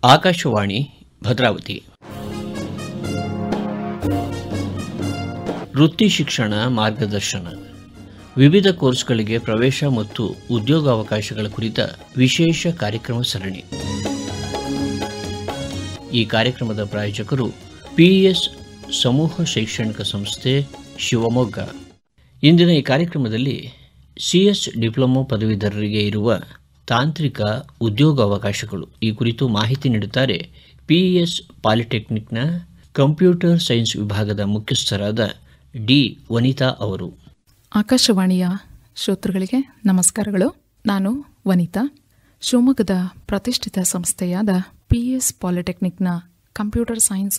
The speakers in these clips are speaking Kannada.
ಆಕಾಶವಾಣಿ ಭದ್ರಾವತಿ. ವೃತ್ತಿ ಶಿಕ್ಷಣ ಮಾರ್ಗದರ್ಶನ, ವಿವಿಧ ಕೋರ್ಸ್ಗಳಿಗೆ ಪ್ರವೇಶ ಮತ್ತು ಉದ್ಯೋಗಾವಕಾಶಗಳ ಕುರಿತ ವಿಶೇಷ ಕಾರ್ಯಕ್ರಮ ಸರಣಿ. ಈ ಕಾರ್ಯಕ್ರಮದ ಪ್ರಾಯೋಜಕರು ಪಿಎಸ್ ಸಮೂಹ ಶೈಕ್ಷಣಿಕ ಸಂಸ್ಥೆ, ಶಿವಮೊಗ್ಗ. ಇಂದಿನ ಈ ಕಾರ್ಯಕ್ರಮದಲ್ಲಿ ಸಿಎಸ್ ಡಿಪ್ಲೊಮೊ ಪದವೀಧರರಿಗೆ ಇರುವ ತಾಂತ್ರಿಕ ಉದ್ಯೋಗಾವಕಾಶಗಳು ಈ ಕುರಿತು ಮಾಹಿತಿ ನೀಡುತ್ತಾರೆ ಪಿಎಸ್ ಪಾಲಿಟೆಕ್ನಿಕ್ನ ಕಂಪ್ಯೂಟರ್ ಸೈನ್ಸ್ ವಿಭಾಗದ ಮುಖ್ಯಸ್ಥರಾದ ಡಿ ವನಿತಾ ಅವರು. ಆಕಾಶವಾಣಿಯ ಶ್ರೋತೃಗಳಿಗೆ ನಮಸ್ಕಾರಗಳು. ನಾನು ವನಿತಾ, ಶಿವಮೊಗ್ಗದ ಪ್ರತಿಷ್ಠಿತ ಸಂಸ್ಥೆಯಾದ ಪಿಎಸ್ ಪಾಲಿಟೆಕ್ನಿಕ್ನ ಕಂಪ್ಯೂಟರ್ ಸೈನ್ಸ್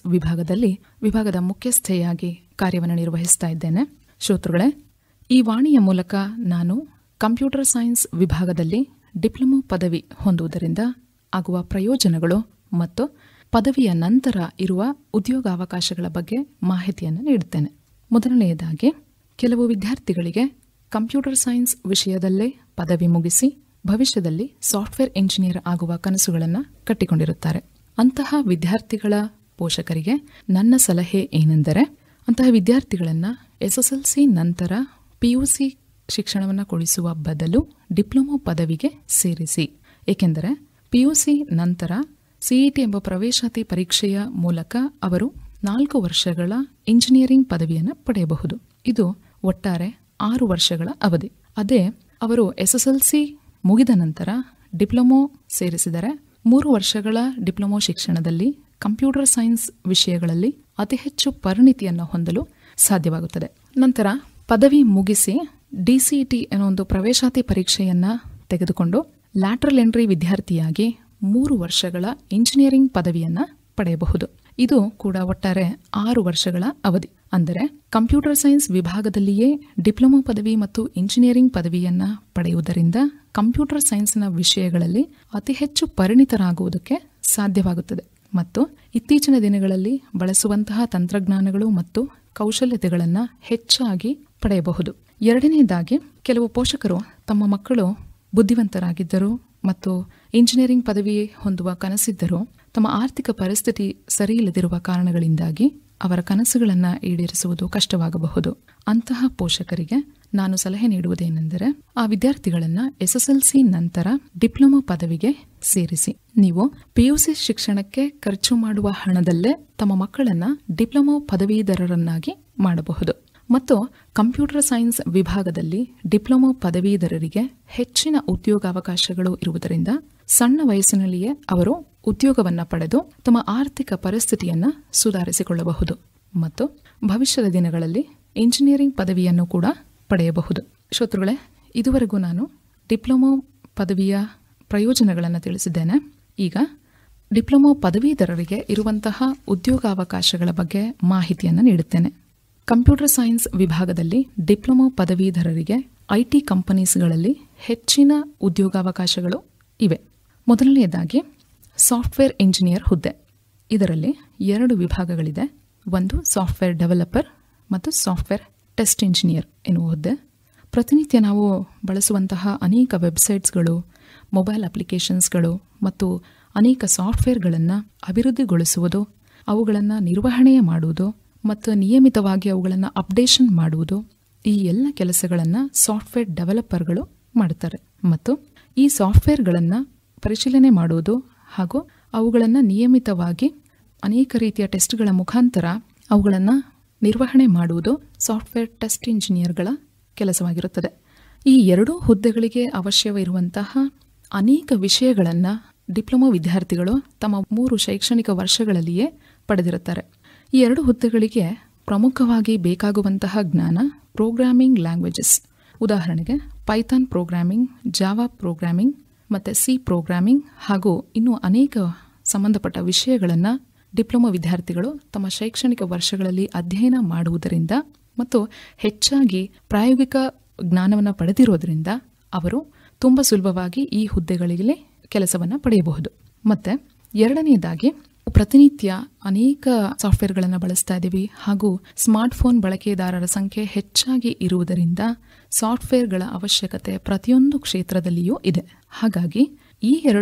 ವಿಭಾಗದ ಮುಖ್ಯಸ್ಥೆಯಾಗಿ ಕಾರ್ಯವನ್ನು ನಿರ್ವಹಿಸ್ತಾ ಇದ್ದೇನೆ. ಶ್ರೋತೃಗಳೇ, ಈ ವಾಣಿಯ ಮೂಲಕ ನಾನು ಕಂಪ್ಯೂಟರ್ ಸೈನ್ಸ್ ವಿಭಾಗದಲ್ಲಿ ಡಿಪ್ಲೊಮೊ ಪದವಿ ಹೊಂದುವುದರಿಂದ ಆಗುವ ಪ್ರಯೋಜನಗಳು ಮತ್ತು ಪದವಿಯ ನಂತರ ಇರುವ ಉದ್ಯೋಗಾವಕಾಶಗಳ ಬಗ್ಗೆ ಮಾಹಿತಿಯನ್ನು ನೀಡುತ್ತೇನೆ. ಮೊದಲನೆಯದಾಗಿ, ಕೆಲವು ವಿದ್ಯಾರ್ಥಿಗಳಿಗೆ ಕಂಪ್ಯೂಟರ್ ಸೈನ್ಸ್ ವಿಷಯದಲ್ಲೇ ಪದವಿ ಮುಗಿಸಿ ಭವಿಷ್ಯದಲ್ಲಿ ಸಾಫ್ಟ್ವೇರ್ ಇಂಜಿನಿಯರ್ ಆಗುವ ಕನಸುಗಳನ್ನು ಕಟ್ಟಿಕೊಂಡಿರುತ್ತಾರೆ. ಅಂತಹ ವಿದ್ಯಾರ್ಥಿಗಳ ಪೋಷಕರಿಗೆ ನನ್ನ ಸಲಹೆ ಏನೆಂದರೆ, ಅಂತಹ ವಿದ್ಯಾರ್ಥಿಗಳನ್ನು SSLC ನಂತರ PUC ಶಿಕ್ಷಣವನ್ನು ಕೊಡಿಸುವ ಬದಲು ಡಿಪ್ಲೊಮೊ ಪದವಿಗೆ ಸೇರಿಸಿ. ಏಕೆಂದರೆ PUC ನಂತರ CET ಎಂಬ ಪ್ರವೇಶಾತಿ ಪರೀಕ್ಷೆಯ ಮೂಲಕ ಅವರು 4 ವರ್ಷಗಳ ಇಂಜಿನಿಯರಿಂಗ್ ಪದವಿಯನ್ನು ಪಡೆಯಬಹುದು. ಇದು ಒಟ್ಟಾರೆ 6 ವರ್ಷಗಳ ಅವಧಿ. ಅದೇ ಅವರು SSLC ಮುಗಿದ ನಂತರ ಡಿಪ್ಲೊಮೊ ಸೇರಿಸಿದರೆ 3 ವರ್ಷಗಳ ಡಿಪ್ಲೊಮೊ ಶಿಕ್ಷಣದಲ್ಲಿ ಕಂಪ್ಯೂಟರ್ ಸೈನ್ಸ್ ವಿಷಯಗಳಲ್ಲಿ ಅತಿ ಹೆಚ್ಚು ಪರಿಣಿತಿಯನ್ನು ಹೊಂದಲು ಸಾಧ್ಯವಾಗುತ್ತದೆ. ನಂತರ ಪದವಿ ಮುಗಿಸಿ DCET ಅನ್ನೋ ಒಂದು ಪ್ರವೇಶಾತಿ ಪರೀಕ್ಷೆಯನ್ನು ತೆಗೆದುಕೊಂಡು ಲ್ಯಾಟ್ರಲ್ ಎಂಟ್ರಿ ವಿದ್ಯಾರ್ಥಿಯಾಗಿ 3 ವರ್ಷಗಳ ಇಂಜಿನಿಯರಿಂಗ್ ಪದವಿಯನ್ನು ಪಡೆಯಬಹುದು. ಇದು ಕೂಡ ಒಟ್ಟಾರೆ 6 ವರ್ಷಗಳ ಅವಧಿ. ಅಂದರೆ ಕಂಪ್ಯೂಟರ್ ಸೈನ್ಸ್ ವಿಭಾಗದಲ್ಲಿಯೇ ಡಿಪ್ಲೊಮೊ ಪದವಿ ಮತ್ತು ಇಂಜಿನಿಯರಿಂಗ್ ಪದವಿಯನ್ನು ಪಡೆಯುವುದರಿಂದ ಕಂಪ್ಯೂಟರ್ ಸೈನ್ಸ್ನ ವಿಷಯಗಳಲ್ಲಿ ಅತಿ ಹೆಚ್ಚು ಪರಿಣಿತರಾಗುವುದಕ್ಕೆ ಸಾಧ್ಯವಾಗುತ್ತದೆ ಮತ್ತು ಇತ್ತೀಚಿನ ದಿನಗಳಲ್ಲಿ ಬಳಸುವಂತಹ ತಂತ್ರಜ್ಞಾನಗಳು ಮತ್ತು ಕೌಶಲ್ಯತೆಗಳನ್ನು ಹೆಚ್ಚಾಗಿ ಪಡೆಯಬಹುದು. ಎರಡನೆಯದಾಗಿ, ಕೆಲವು ಪೋಷಕರು ತಮ್ಮ ಮಕ್ಕಳು ಬುದ್ಧಿವಂತರಾಗಿದ್ದರು ಮತ್ತು ಇಂಜಿನಿಯರಿಂಗ್ ಪದವಿ ಹೊಂದುವ ಕನಸಿದ್ದರೂ ತಮ್ಮ ಆರ್ಥಿಕ ಪರಿಸ್ಥಿತಿ ಸರಿಯಿಲ್ಲದಿರುವ ಕಾರಣಗಳಿಂದಾಗಿ ಅವರ ಕನಸುಗಳನ್ನು ಈಡೇರಿಸುವುದು ಕಷ್ಟವಾಗಬಹುದು. ಅಂತಹ ಪೋಷಕರಿಗೆ ನಾನು ಸಲಹೆ ನೀಡುವುದೇನೆಂದರೆ, ಆ ವಿದ್ಯಾರ್ಥಿಗಳನ್ನು SSLC ನಂತರ ಡಿಪ್ಲೊಮೊ ಪದವಿಗೆ ಸೇರಿಸಿ. ನೀವು PUC ಶಿಕ್ಷಣಕ್ಕೆ ಖರ್ಚು ಮಾಡುವ ಹಣದಲ್ಲೇ ತಮ್ಮ ಮಕ್ಕಳನ್ನು ಡಿಪ್ಲೊಮೊ ಪದವೀಧರರನ್ನಾಗಿ ಮಾಡಬಹುದು ಮತ್ತು ಕಂಪ್ಯೂಟರ್ ಸೈನ್ಸ್ ವಿಭಾಗದಲ್ಲಿ ಡಿಪ್ಲೊಮೊ ಪದವೀಧರರಿಗೆ ಹೆಚ್ಚಿನ ಉದ್ಯೋಗಾವಕಾಶಗಳು ಇರುವುದರಿಂದ ಸಣ್ಣ ವಯಸ್ಸಿನಲ್ಲಿಯೇ ಅವರು ಉದ್ಯೋಗವನ್ನು ಪಡೆದು ತಮ್ಮ ಆರ್ಥಿಕ ಪರಿಸ್ಥಿತಿಯನ್ನು ಸುಧಾರಿಸಿಕೊಳ್ಳಬಹುದು ಮತ್ತು ಭವಿಷ್ಯದ ದಿನಗಳಲ್ಲಿ ಇಂಜಿನಿಯರಿಂಗ್ ಪದವಿಯನ್ನು ಕೂಡ ಪಡೆಯಬಹುದು. ಶ್ರೋತೃಗಳೇ, ಇದುವರೆಗೂ ನಾನು ಡಿಪ್ಲೊಮೊ ಪದವಿಯ ಪ್ರಯೋಜನಗಳನ್ನು ತಿಳಿಸಿದ್ದೇನೆ. ಈಗ ಡಿಪ್ಲೊಮೊ ಪದವೀಧರರಿಗೆ ಇರುವಂತಹ ಉದ್ಯೋಗಾವಕಾಶಗಳ ಬಗ್ಗೆ ಮಾಹಿತಿಯನ್ನು ನೀಡುತ್ತೇನೆ. ಕಂಪ್ಯೂಟರ್ ಸೈನ್ಸ್ ವಿಭಾಗದಲ್ಲಿ ಡಿಪ್ಲೊಮೊ ಪದವೀಧರರಿಗೆ IT ಕಂಪನೀಸ್ಗಳಲ್ಲಿ ಹೆಚ್ಚಿನ ಉದ್ಯೋಗಾವಕಾಶಗಳು ಇವೆ. ಮೊದಲನೆಯದಾಗಿ, ಸಾಫ್ಟ್ವೇರ್ ಇಂಜಿನಿಯರ್ ಹುದ್ದೆ. ಇದರಲ್ಲಿ 2 ವಿಭಾಗಗಳಿದೆ. ಒಂದು ಸಾಫ್ಟ್ವೇರ್ ಡೆವಲಪರ್ ಮತ್ತು ಸಾಫ್ಟ್ವೇರ್ ಟೆಸ್ಟ್ ಇಂಜಿನಿಯರ್ ಎನ್ನುವ ಹುದ್ದೆ. ಪ್ರತಿನಿತ್ಯ ನಾವು ಬಳಸುವಂತಹ ಅನೇಕ ವೆಬ್ಸೈಟ್ಸ್ಗಳು, ಮೊಬೈಲ್ ಅಪ್ಲಿಕೇಶನ್ಸ್ಗಳು ಮತ್ತು ಅನೇಕ ಸಾಫ್ಟ್ವೇರ್ಗಳನ್ನು ಅಭಿವೃದ್ಧಿಗೊಳಿಸುವುದು, ಅವುಗಳನ್ನು ನಿರ್ವಹಣೆ ಮಾಡುವುದು ಮತ್ತು ನಿಯಮಿತವಾಗಿ ಅವುಗಳನ್ನು ಅಪ್ಡೇಷನ್ ಮಾಡುವುದು, ಈ ಎಲ್ಲ ಕೆಲಸಗಳನ್ನು ಸಾಫ್ಟ್ವೇರ್ ಡೆವಲಪರ್ಗಳು ಮಾಡುತ್ತಾರೆ. ಮತ್ತು ಈ ಸಾಫ್ಟ್ವೇರ್ಗಳನ್ನು ಪರಿಶೀಲನೆ ಮಾಡುವುದು ಹಾಗೂ ಅವುಗಳನ್ನು ನಿಯಮಿತವಾಗಿ ಅನೇಕ ರೀತಿಯ ಟೆಸ್ಟ್ಗಳ ಮುಖಾಂತರ ಅವುಗಳನ್ನು ನಿರ್ವಹಣೆ ಮಾಡುವುದು ಸಾಫ್ಟ್ವೇರ್ ಟೆಸ್ಟ್ ಇಂಜಿನಿಯರ್ಗಳ ಕೆಲಸವಾಗಿರುತ್ತದೆ. ಈ 2 ಹುದ್ದೆಗಳಿಗೆ ಅವಶ್ಯವಿರುವಂತಹ ಅನೇಕ ವಿಷಯಗಳನ್ನು ಡಿಪ್ಲೊಮೊ ವಿದ್ಯಾರ್ಥಿಗಳು ತಮ್ಮ 3 ಶೈಕ್ಷಣಿಕ ವರ್ಷಗಳಲ್ಲಿಯೇ ಪಡೆದಿರುತ್ತಾರೆ. ಈ 2 ಹುದ್ದೆಗಳಿಗೆ ಪ್ರಮುಖವಾಗಿ ಬೇಕಾಗುವಂತಹ ಜ್ಞಾನ ಪ್ರೋಗ್ರಾಮಿಂಗ್ ಲ್ಯಾಂಗ್ವೇಜಸ್. ಉದಾಹರಣೆಗೆ ಪೈಥಾನ್ ಪ್ರೋಗ್ರಾಮಿಂಗ್, ಜಾವಾ ಪ್ರೋಗ್ರಾಮಿಂಗ್ ಮತ್ತು C ಪ್ರೋಗ್ರಾಮಿಂಗ್ ಹಾಗೂ ಇನ್ನೂ ಅನೇಕ ಸಂಬಂಧಪಟ್ಟ ವಿಷಯಗಳನ್ನು ಡಿಪ್ಲೊಮೊ ವಿದ್ಯಾರ್ಥಿಗಳು ತಮ್ಮ ಶೈಕ್ಷಣಿಕ ವರ್ಷಗಳಲ್ಲಿ ಅಧ್ಯಯನ ಮಾಡುವುದರಿಂದ ಮತ್ತು ಹೆಚ್ಚಾಗಿ ಪ್ರಾಯೋಗಿಕ ಜ್ಞಾನವನ್ನು ಪಡೆದಿರೋದರಿಂದ ಅವರು ತುಂಬ ಸುಲಭವಾಗಿ ಈ ಹುದ್ದೆಗಳಿಗೆ ಕೆಲಸವನ್ನು ಪಡೆಯಬಹುದು. ಮತ್ತು ಎರಡನೆಯದಾಗಿ, ಪ್ರತಿನಿತ್ಯ ಅನೇಕ ಸಾಫ್ಟ್ವೇರ್ಗಳನ್ನು ಬಳಸ್ತಾ ಇದ್ದೀವಿ ಹಾಗೂ ಸ್ಮಾರ್ಟ್ಫೋನ್ ಬಳಕೆದಾರರ ಸಂಖ್ಯೆ ಹೆಚ್ಚಾಗಿ ಇರುವುದರಿಂದ ಸಾಫ್ಟ್ವೇರ್ಗಳ ಅವಶ್ಯಕತೆ ಪ್ರತಿಯೊಂದು ಕ್ಷೇತ್ರದಲ್ಲಿಯೂ ಇದೆ. ಹಾಗಾಗಿ ಈ 2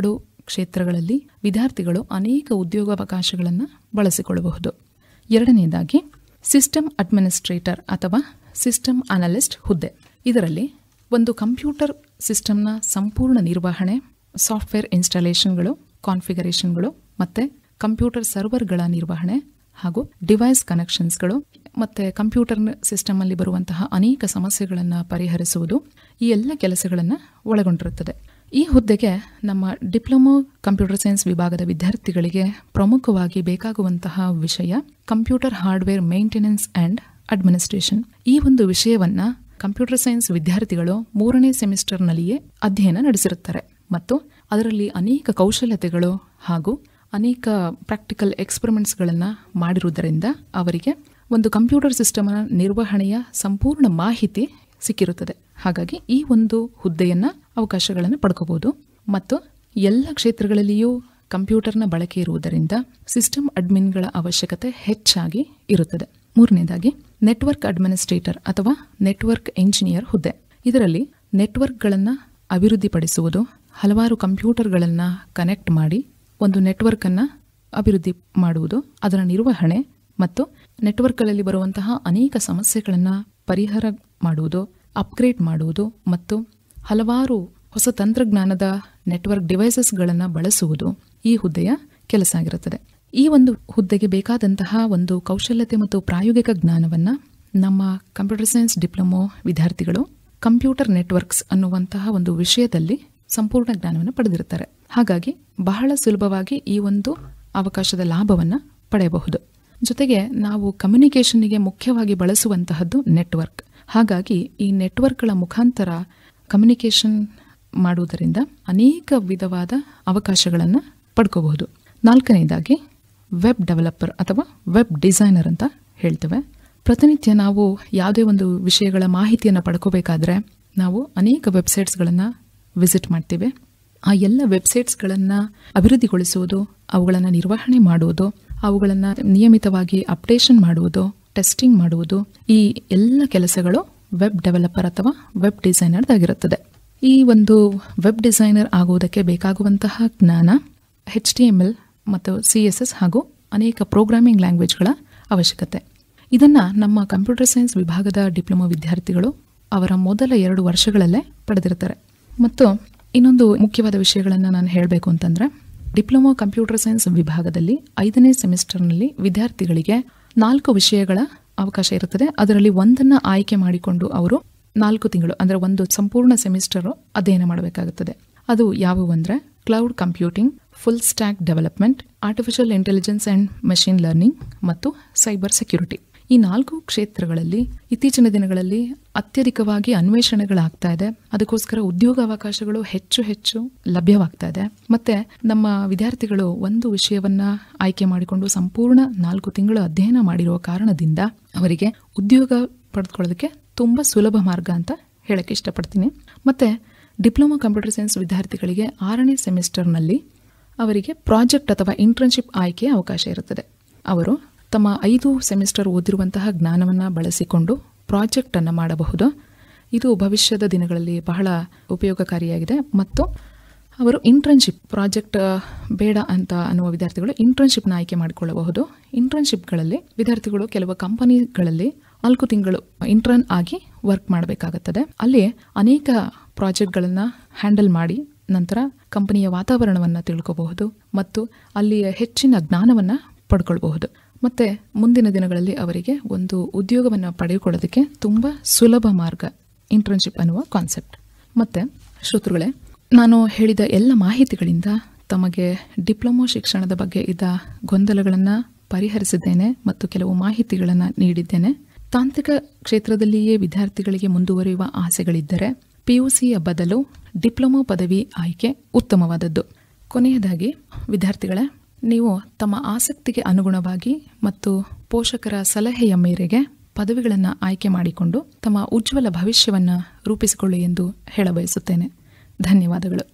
ಕ್ಷೇತ್ರಗಳಲ್ಲಿ ವಿದ್ಯಾರ್ಥಿಗಳು ಅನೇಕ ಉದ್ಯೋಗಾವಕಾಶಗಳನ್ನು ಬಳಸಿಕೊಳ್ಳಬಹುದು. ಎರಡನೆಯದಾಗಿ ಸಿಸ್ಟಮ್ ಅಡ್ಮಿನಿಸ್ಟ್ರೇಟರ್ ಅಥವಾ ಸಿಸ್ಟಮ್ ಅನಲಿಸ್ಟ್ ಹುದ್ದೆ. ಇದರಲ್ಲಿ ಒಂದು ಕಂಪ್ಯೂಟರ್ ಸಿಸ್ಟಮ್ನ ಸಂಪೂರ್ಣ ನಿರ್ವಹಣೆ, ಸಾಫ್ಟ್ವೇರ್ ಇನ್ಸ್ಟಾಲೇಷನ್ಗಳು, ಕಾನ್ಫಿಗರೇಷನ್ಗಳು ಮತ್ತು ಕಂಪ್ಯೂಟರ್ ಸರ್ವರ್ಗಳ ನಿರ್ವಹಣೆ ಹಾಗೂ ಡಿವೈಸ್ ಕನೆಕ್ಷನ್ಸ್ಗಳು ಮತ್ತು ಕಂಪ್ಯೂಟರ್ ಸಿಸ್ಟಮ್ ಅಲ್ಲಿ ಬರುವಂತಹ ಅನೇಕ ಸಮಸ್ಯೆಗಳನ್ನು ಪರಿಹರಿಸುವುದು, ಈ ಎಲ್ಲ ಕೆಲಸಗಳನ್ನು ಒಳಗೊಂಡಿರುತ್ತದೆ. ಈ ಹುದ್ದೆಗೆ ನಮ್ಮ ಡಿಪ್ಲೊಮೊ ಕಂಪ್ಯೂಟರ್ ಸೈನ್ಸ್ ವಿಭಾಗದ ವಿದ್ಯಾರ್ಥಿಗಳಿಗೆ ಪ್ರಮುಖವಾಗಿ ಬೇಕಾಗುವಂತಹ ವಿಷಯ computer hardware maintenance and administration. ಈ ಒಂದು ವಿಷಯವನ್ನ ಕಂಪ್ಯೂಟರ್ ಸೈನ್ಸ್ ವಿದ್ಯಾರ್ಥಿಗಳು 3ನೇ ಸೆಮಿಸ್ಟರ್ನಲ್ಲಿಯೇ ಅಧ್ಯಯನ ನಡೆಸಿರುತ್ತಾರೆ ಮತ್ತು ಅದರಲ್ಲಿ ಅನೇಕ ಕೌಶಲ್ಯತೆಗಳು ಹಾಗೂ ಅನೇಕ ಪ್ರಾಕ್ಟಿಕಲ್ ಎಕ್ಸ್ಪೆರಿಮೆಂಟ್ಸ್ಗಳನ್ನು ಮಾಡಿರುವುದರಿಂದ ಅವರಿಗೆ ಒಂದು ಕಂಪ್ಯೂಟರ್ ಸಿಸ್ಟಮ್ನ ನಿರ್ವಹಣೆಯ ಸಂಪೂರ್ಣ ಮಾಹಿತಿ ಸಿಕ್ಕಿರುತ್ತದೆ. ಹಾಗಾಗಿ ಈ ಒಂದು ಹುದ್ದೆಯನ್ನು ಅವಕಾಶಗಳನ್ನು ಪಡ್ಕೋಬಹುದು ಮತ್ತು ಎಲ್ಲ ಕ್ಷೇತ್ರಗಳಲ್ಲಿಯೂ ಕಂಪ್ಯೂಟರ್ನ ಬಳಕೆ ಇರುವುದರಿಂದ ಸಿಸ್ಟಮ್ ಅಡ್ಮಿನ್ಗಳ ಅವಶ್ಯಕತೆ ಹೆಚ್ಚಾಗಿ ಇರುತ್ತದೆ. ಮೂರನೇದಾಗಿ ನೆಟ್ವರ್ಕ್ ಅಡ್ಮಿನಿಸ್ಟ್ರೇಟರ್ ಅಥವಾ ನೆಟ್ವರ್ಕ್ ಇಂಜಿನಿಯರ್ ಹುದ್ದೆ. ಇದರಲ್ಲಿ ನೆಟ್ವರ್ಕ್ಗಳನ್ನು ಅಭಿವೃದ್ಧಿಪಡಿಸುವುದು, ಹಲವಾರು ಕಂಪ್ಯೂಟರ್ಗಳನ್ನು ಕನೆಕ್ಟ್ ಮಾಡಿ ಒಂದು ನೆಟ್ವರ್ಕನ್ನು ಅಭಿವೃದ್ಧಿ ಮಾಡುವುದು, ಅದರ ನಿರ್ವಹಣೆ ಮತ್ತು ನೆಟ್ವರ್ಕ್ಗಳಲ್ಲಿ ಬರುವಂತಹ ಅನೇಕ ಸಮಸ್ಯೆಗಳನ್ನು ಪರಿಹಾರ ಮಾಡುವುದು, ಅಪ್ಗ್ರೇಡ್ ಮಾಡುವುದು ಮತ್ತು ಹಲವಾರು ಹೊಸ ತಂತ್ರಜ್ಞಾನದ ನೆಟ್ವರ್ಕ್ ಡಿವೈಸಸ್ಗಳನ್ನು ಬಳಸುವುದು ಈ ಹುದ್ದೆಯ ಕೆಲಸ ಆಗಿರುತ್ತದೆ. ಈ ಒಂದು ಹುದ್ದೆಗೆ ಬೇಕಾದಂತಹ ಒಂದು ಕೌಶಲ್ಯತೆ ಮತ್ತು ಪ್ರಾಯೋಗಿಕ ಜ್ಞಾನವನ್ನು ನಮ್ಮ ಕಂಪ್ಯೂಟರ್ ಸೈನ್ಸ್ ಡಿಪ್ಲೊಮೊ ವಿದ್ಯಾರ್ಥಿಗಳು ಕಂಪ್ಯೂಟರ್ ನೆಟ್ವರ್ಕ್ಸ್ ಅನ್ನುವಂತಹ ಒಂದು ವಿಷಯದಲ್ಲಿ ಸಂಪೂರ್ಣ ಜ್ಞಾನವನ್ನು ಪಡೆದಿರುತ್ತಾರೆ. ಹಾಗಾಗಿ ಬಹಳ ಸುಲಭವಾಗಿ ಈ ಒಂದು ಅವಕಾಶದ ಲಾಭವನ್ನು ಪಡೆಯಬಹುದು. ಜೊತೆಗೆ ನಾವು ಕಮ್ಯುನಿಕೇಷನ್ನಿಗೆ ಮುಖ್ಯವಾಗಿ ಬಳಸುವಂತಹದ್ದು ನೆಟ್ವರ್ಕ್. ಹಾಗಾಗಿ ಈ ನೆಟ್ವರ್ಕ್ಗಳ ಮುಖಾಂತರ ಕಮ್ಯುನಿಕೇಷನ್ ಮಾಡುವುದರಿಂದ ಅನೇಕ ವಿಧವಾದ ಅವಕಾಶಗಳನ್ನು ಪಡ್ಕೋಬಹುದು. ನಾಲ್ಕನೇದಾಗಿ ವೆಬ್ ಡೆವಲಪರ್ ಅಥವಾ ವೆಬ್ ಡಿಸೈನರ್ ಅಂತ ಹೇಳ್ತೇವೆ. ಪ್ರತಿನಿತ್ಯ ನಾವು ಯಾವುದೇ ಒಂದು ವಿಷಯಗಳ ಮಾಹಿತಿಯನ್ನು ಪಡ್ಕೋಬೇಕಾದ್ರೆ ನಾವು ಅನೇಕ ವೆಬ್ಸೈಟ್ಸ್ಗಳನ್ನು ವಿಸಿಟ್ ಮಾಡ್ತೀವಿ. ಆ ಎಲ್ಲ ವೆಬ್ಸೈಟ್ಸ್ಗಳನ್ನು ಅಭಿವೃದ್ಧಿಗೊಳಿಸುವುದು, ಅವುಗಳನ್ನು ನಿರ್ವಹಣೆ ಮಾಡುವುದು, ಅವುಗಳನ್ನು ನಿಯಮಿತವಾಗಿ ಅಪ್ಡೇಷನ್ ಮಾಡುವುದು, ಟೆಸ್ಟಿಂಗ್ ಮಾಡುವುದು, ಈ ಎಲ್ಲ ಕೆಲಸಗಳು ವೆಬ್ ಡೆವಲಪರ್ ಅಥವಾ ವೆಬ್ ಡಿಸೈನರ್ದಾಗಿರುತ್ತದೆ. ಈ ಒಂದು ವೆಬ್ ಡಿಸೈನರ್ ಆಗುವುದಕ್ಕೆ ಬೇಕಾಗುವಂತಹ ಜ್ಞಾನ HTML ಮತ್ತು CSS ಹಾಗೂ ಅನೇಕ ಪ್ರೋಗ್ರಾಮಿಂಗ್ ಲ್ಯಾಂಗ್ವೇಜ್ಗಳ ಅವಶ್ಯಕತೆ. ಇದನ್ನು ನಮ್ಮ ಕಂಪ್ಯೂಟರ್ ಸೈನ್ಸ್ ವಿಭಾಗದ ಡಿಪ್ಲೊಮಾ ವಿದ್ಯಾರ್ಥಿಗಳು ಅವರ ಮೊದಲ 2 ವರ್ಷಗಳಲ್ಲೇ ಪಡೆದಿರ್ತಾರೆ. ಮತ್ತು ಇನ್ನೊಂದು ಮುಖ್ಯವಾದ ವಿಷಯಗಳನ್ನು ನಾನು ಹೇಳಬೇಕು ಅಂತಂದರೆ, ಡಿಪ್ಲೊಮಾ ಕಂಪ್ಯೂಟರ್ ಸೈನ್ಸ್ ವಿಭಾಗದಲ್ಲಿ 5ನೇ ಸೆಮಿಸ್ಟರ್ನಲ್ಲಿ ವಿದ್ಯಾರ್ಥಿಗಳಿಗೆ 4 ವಿಷಯಗಳ ಅವಕಾಶ ಇರುತ್ತದೆ. ಅದರಲ್ಲಿ ಒಂದನ್ನು ಆಯ್ಕೆ ಮಾಡಿಕೊಂಡು ಅವರು 4 ತಿಂಗಳು ಅಂದರೆ ಒಂದು ಸಂಪೂರ್ಣ ಸೆಮಿಸ್ಟರ್ ಅಧ್ಯಯನ ಮಾಡಬೇಕಾಗುತ್ತದೆ. ಅದು ಯಾವುವು ಅಂದರೆ cloud computing, full stack development, artificial intelligence and machine learning ಮತ್ತು ಸೈಬರ್ ಸೆಕ್ಯೂರಿಟಿ. ಈ 4 ಕ್ಷೇತ್ರಗಳಲ್ಲಿ ಇತ್ತೀಚಿನ ದಿನಗಳಲ್ಲಿ ಅತ್ಯಧಿಕವಾಗಿ ಅನ್ವೇಷಣೆಗಳಾಗ್ತಾ ಇದೆ. ಅದಕ್ಕೋಸ್ಕರ ಉದ್ಯೋಗಾವಕಾಶಗಳು ಹೆಚ್ಚು ಲಭ್ಯವಾಗ್ತಾ ಇದೆ. ಮತ್ತೆ ನಮ್ಮ ವಿದ್ಯಾರ್ಥಿಗಳು ಒಂದು ವಿಷಯವನ್ನ ಆಯ್ಕೆ ಮಾಡಿಕೊಂಡು ಸಂಪೂರ್ಣ 4 ತಿಂಗಳು ಅಧ್ಯಯನ ಮಾಡಿರುವ ಕಾರಣದಿಂದ ಅವರಿಗೆ ಉದ್ಯೋಗ ಪಡೆದುಕೊಳ್ಳೋದಕ್ಕೆ ತುಂಬ ಸುಲಭ ಮಾರ್ಗ ಅಂತ ಹೇಳಕ್ಕೆ ಇಷ್ಟಪಡ್ತೀನಿ. ಮತ್ತೆ ಡಿಪ್ಲೊಮಾ ಕಂಪ್ಯೂಟರ್ ಸೈನ್ಸ್ ವಿದ್ಯಾರ್ಥಿಗಳಿಗೆ 6ನೇ ಸೆಮಿಸ್ಟರ್ನಲ್ಲಿ ಅವರಿಗೆ ಪ್ರಾಜೆಕ್ಟ್ ಅಥವಾ ಇಂಟರ್ನ್ಶಿಪ್ ಆಯ್ಕೆಯ ಅವಕಾಶ ಇರುತ್ತದೆ. ಅವರು ತಮ್ಮ 5 ಸೆಮಿಸ್ಟರ್ ಓದಿರುವಂತಹ ಜ್ಞಾನವನ್ನು ಬಳಸಿಕೊಂಡು ಪ್ರಾಜೆಕ್ಟನ್ನು ಮಾಡಬಹುದು. ಇದು ಭವಿಷ್ಯದ ದಿನಗಳಲ್ಲಿ ಬಹಳ ಉಪಯೋಗಕಾರಿಯಾಗಿದೆ. ಮತ್ತು ಅವರು ಇಂಟರ್ನ್ಶಿಪ್ ಪ್ರಾಜೆಕ್ಟ್ ಬೇಡ ಅಂತ ಅನ್ನುವ ವಿದ್ಯಾರ್ಥಿಗಳು ಇಂಟರ್ನ್ಶಿಪ್ನ ಆಯ್ಕೆ ಮಾಡಿಕೊಳ್ಳಬಹುದು. ಇಂಟರ್ನ್ಶಿಪ್ಗಳಲ್ಲಿ ವಿದ್ಯಾರ್ಥಿಗಳು ಕೆಲವು ಕಂಪನಿಗಳಲ್ಲಿ 4 ತಿಂಗಳು ಇಂಟರ್ನ್ ಆಗಿ ವರ್ಕ್ ಮಾಡಬೇಕಾಗುತ್ತದೆ. ಅಲ್ಲಿ ಅನೇಕ ಪ್ರಾಜೆಕ್ಟ್ಗಳನ್ನು ಹ್ಯಾಂಡಲ್ ಮಾಡಿ ನಂತರ ಕಂಪನಿಯ ವಾತಾವರಣವನ್ನು ತಿಳ್ಕೋಬಹುದು ಮತ್ತು ಅಲ್ಲಿಯ ಹೆಚ್ಚಿನ ಜ್ಞಾನವನ್ನು ಪಡ್ಕೊಳ್ಬಹುದು. ಮತ್ತು ಮುಂದಿನ ದಿನಗಳಲ್ಲಿ ಅವರಿಗೆ ಒಂದು ಉದ್ಯೋಗವನ್ನು ಪಡೆದುಕೊಳ್ಳೋದಕ್ಕೆ ತುಂಬ ಸುಲಭ ಮಾರ್ಗ ಇಂಟರ್ನ್ಶಿಪ್ ಅನ್ನುವ ಕಾನ್ಸೆಪ್ಟ್. ಮತ್ತು ಶ್ರೋತೃಗಳೇ, ನಾನು ಹೇಳಿದ ಎಲ್ಲ ಮಾಹಿತಿಗಳಿಂದ ತಮಗೆ ಡಿಪ್ಲೊಮೊ ಶಿಕ್ಷಣದ ಬಗ್ಗೆ ಇದ್ದ ಗೊಂದಲಗಳನ್ನು ಪರಿಹರಿಸಿದ್ದೇನೆ ಮತ್ತು ಕೆಲವು ಮಾಹಿತಿಗಳನ್ನು ನೀಡಿದ್ದೇನೆ. ತಾಂತ್ರಿಕ ಕ್ಷೇತ್ರದಲ್ಲಿಯೇ ವಿದ್ಯಾರ್ಥಿಗಳಿಗೆ ಮುಂದುವರಿಯುವ ಆಸೆಗಳಿದ್ದರೆ PUCಯ ಬದಲು ಡಿಪ್ಲೊಮೊ ಪದವಿ ಆಯ್ಕೆ ಉತ್ತಮವಾದದ್ದು. ಕೊನೆಯದಾಗಿ ವಿದ್ಯಾರ್ಥಿಗಳೇ, ನೀವು ತಮ್ಮ ಆಸಕ್ತಿಗೆ ಅನುಗುಣವಾಗಿ ಮತ್ತು ಪೋಷಕರ ಸಲಹೆಯ ಮೇರೆಗೆ ಪದವಿಗಳನ್ನು ಆಯ್ಕೆ ಮಾಡಿಕೊಂಡು ತಮ್ಮ ಉಜ್ವಲ ಭವಿಷ್ಯವನ್ನು ರೂಪಿಸಿಕೊಳ್ಳಿ ಎಂದು ಹೇಳಬಯಸುತ್ತೇನೆ. ಧನ್ಯವಾದಗಳು.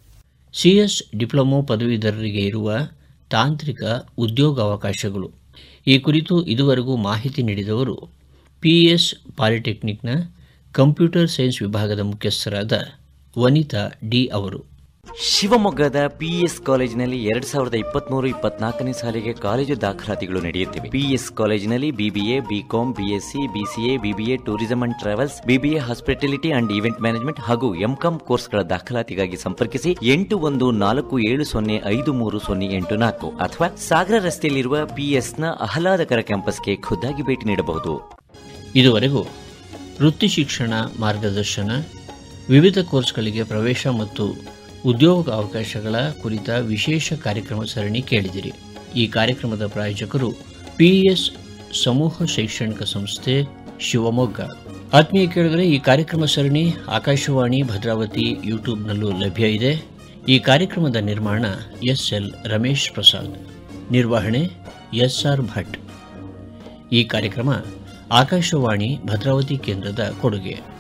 CS ಡಿಪ್ಲೊಮೊ ಪದವೀಧರರಿಗೆ ಇರುವ ತಾಂತ್ರಿಕ ಉದ್ಯೋಗಾವಕಾಶಗಳು ಈ ಕುರಿತು ಇದುವರೆಗೂ ಮಾಹಿತಿ ನೀಡಿದವರು PS ಪಾಲಿಟೆಕ್ನಿಕ್ನ ಕಂಪ್ಯೂಟರ್ ಸೈನ್ಸ್ ವಿಭಾಗದ ಮುಖ್ಯಸ್ಥರಾದ ವನಿತಾ D ಅವರು. ಶಿವಮೊಗ್ಗದ ಪಿಎಸ್ ಕಾಲೇಜಿನಲ್ಲಿ 2023-24 ಸಾಲಿಗೆ ಕಾಲೇಜು ದಾಖಲಾತಿಗಳು ನಡೆಯುತ್ತಿವೆ. ಪಿಎಸ್ ಕಾಲೇಜಿನಲ್ಲಿ BBA, BCom, BSc, BCA, BBA tourism and travels, BBA hospitality and event management ಹಾಗೂ MCom ಕೋರ್ಸ್ಗಳ ದಾಖಲಾತಿಗಾಗಿ ಸಂಪರ್ಕಿಸಿ 8147753084 ಅಥವಾ ಸಾಗರ ರಸ್ತೆಯಲ್ಲಿರುವ ಪಿಎಸ್ನ ಆಹ್ಲಾದಕರ ಕ್ಯಾಂಪಸ್ಗೆ ಖುದ್ದಾಗಿ ಭೇಟಿ ನೀಡಬಹುದು. ಇದುವರೆಗೂ ವೃತ್ತಿ ಶಿಕ್ಷಣ ಮಾರ್ಗದರ್ಶನ, ವಿವಿಧ ಕೋರ್ಸ್ಗಳಿಗೆ ಪ್ರವೇಶ ಮತ್ತು ಉದ್ಯೋಗ ಅವಕಾಶಗಳ ಕುರಿತ ವಿಶೇಷ ಕಾರ್ಯಕ್ರಮ ಸರಣಿ ಕೇಳಿದಿರಿ. ಈ ಕಾರ್ಯಕ್ರಮದ ಪ್ರಾಯೋಜಕರು ಪಿಎಸ್ ಸಮೂಹ ಶೈಕ್ಷಣಿಕ ಸಂಸ್ಥೆ ಶಿವಮೊಗ್ಗ. ಆತ್ಮೀಯ ಕೇಳಿದರೆ, ಈ ಕಾರ್ಯಕ್ರಮ ಸರಣಿ ಆಕಾಶವಾಣಿ ಭದ್ರಾವತಿ ಯೂಟ್ಯೂಬ್ನಲ್ಲೂ ಲಭ್ಯ ಇದೆ. ಈ ಕಾರ್ಯಕ್ರಮದ ನಿರ್ಮಾಣ SL ರಮೇಶ್ ಪ್ರಸಾದ್, ನಿರ್ವಹಣೆ SR ಭಟ್. ಈ ಕಾರ್ಯಕ್ರಮ ಆಕಾಶವಾಣಿ ಭದ್ರಾವತಿ ಕೇಂದ್ರದ ಕೊಡುಗೆ.